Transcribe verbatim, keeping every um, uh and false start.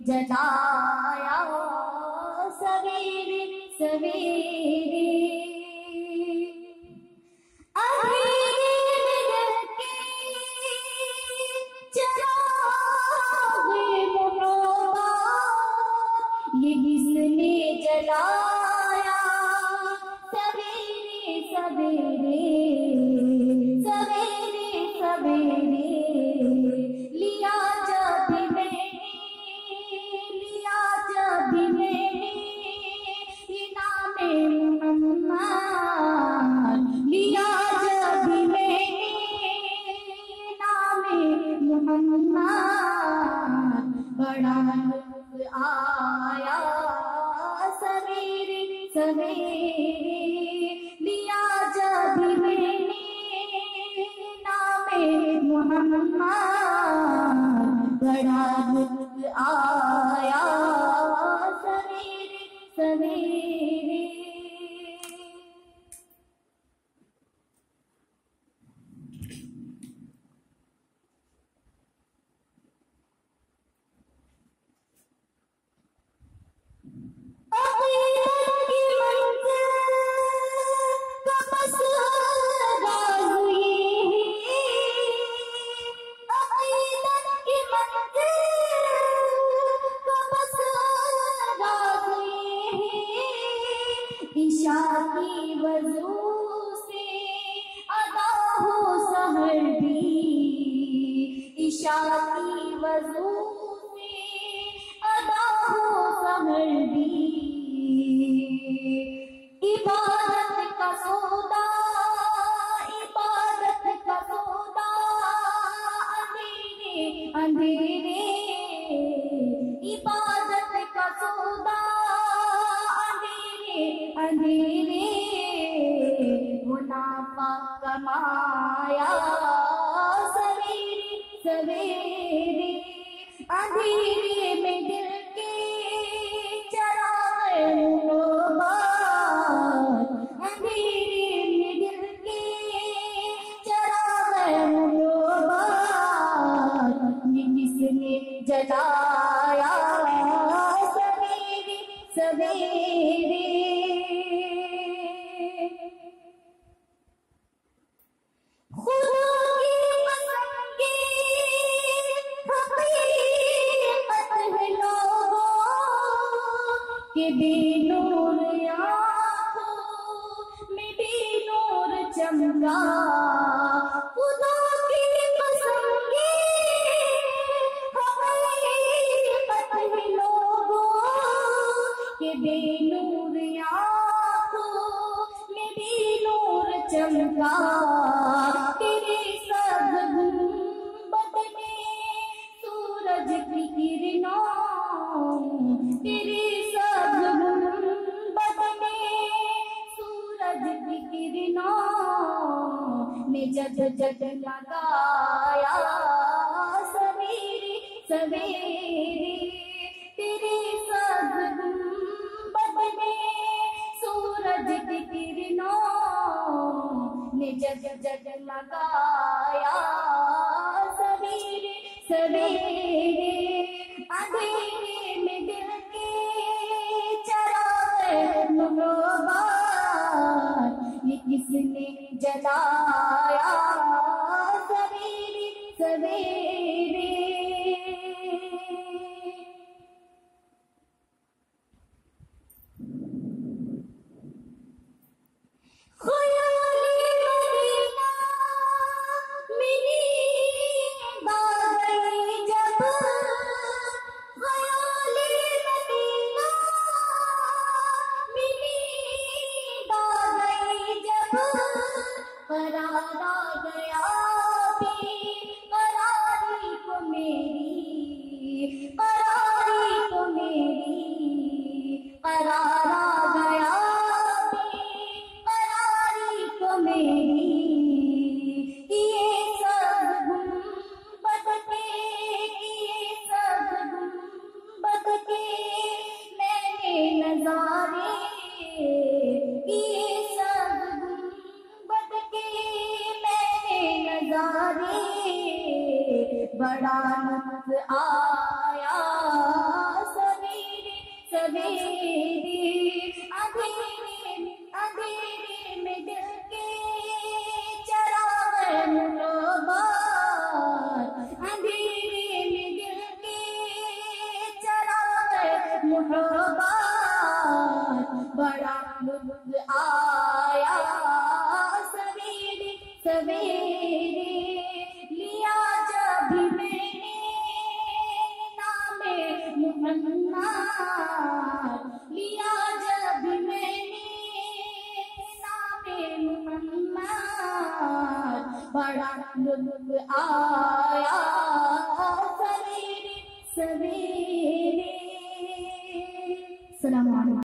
جلایا سویرے سویرے یہ کس نے جلایا سویرے سویرے سویرے سویرے لیا جب میں نے لیا جب میں نے یہ نام محمد لیا جب میں نے یہ نام محمد بڑا آیا سویرے سویرے لیا جب میں نے نام محمد بڑا لطف آیا سویرے سویرے عشاء کی وضو سے ادا ہو سحر بھی عشاء کی وضو سے ادا ہو سحر بھی عبادت کا سودا عبادت کا سودا اندھیرے اندھیرے عبادت کا سودا اندھیرے منافع کمایا سویرے سویرے اندھیرے میں دل کے چراغ نوربات اندھیرے میں دل کے چراغ نوربات یہ کس نے جلایا سویرے سویرے کہ بے نور آنکھوں میں بے نور چمکا خدا کی قسم کے حقیقت ہے لوگوں کہ بے نور آنکھوں میں بے نور چمکا تیرے سب گنبد میں سورج کی کرنوں تیرے سب گنبد میں سورج کی کرنوں نے جگ جگ لگایا سویرے سویرے تیرے سب گنبد میں سورج کی کرنوں نے جگ جگ لگایا سویرے سویرے اندھیرے میں دل کے چراغ نوربات یہ کس نے جلایا سویرے سویرے قرار آ گیا بھی قراری کو میری قراری کو میری قرار آ گیا بھی قراری کو میری یہ سب گنبد کے یہ سب گنبد کے میں نے نظارے یہ سب گنبد کے میں نے نظارے بڑا لطف آیا سویرے اندھیرے اندھیرے میں دل کے چراغ محبت اندھیرے میں دل کے چراغ محبت بڑا لطف آیا سویرے سویرے لیا جب میں نے نام محمد لیا جب میں نے نام محمد بڑا لطف آیا